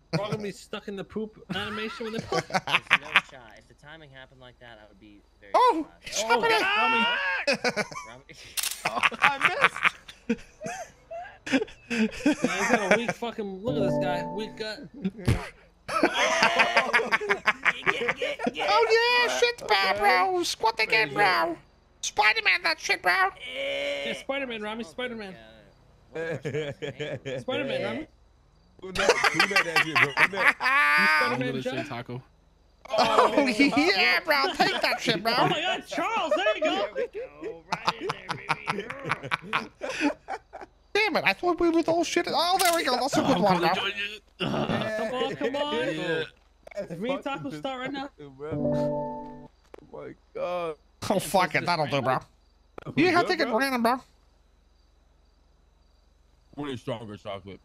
We're all gonna be stuck in the poop animation with it. There's no shot. If the timing happened like that, I would be very Stop it! I missed. He's got a weak fucking. Look at this guy. Weak gut. Oh yeah, shit, bro. Squat again, bro. Spider-Man, that shit, bro. Yeah, Spider-Man, Rami. Spider-Man. Spider-Man, Rami. Who that shit, bro? Spider-Man, John? Taco. Oh yeah, bro. Take that shit, bro. Oh my God, Charles! There you go. Right in there, baby. Damn it! I thought we were all shit. Oh, there we go. That's a good one, bro. Come on. Yeah. Me and Taco start right now. Oh my God. Oh fuck it, that'll do, bro. You have to get random, bro. Really stronger chocolate.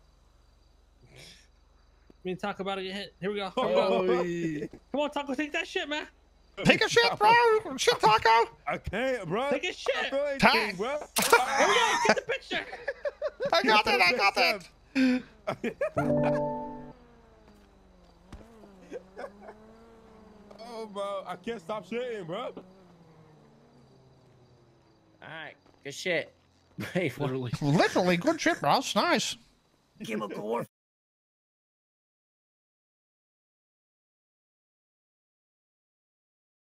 Me and Taco about to get hit. Here we go. Come on, Taco, take that shit, man. Take a shit, bro. Shit, Taco. I can't, bro. Take a shit. Anything, bro. Here we go. Get the picture. I got it. I got it. Oh, bro. I can't stop shitting, bro. All right, good shit. Wait, Literally. Literally, good shit, bro. It's nice. Chemical warfare.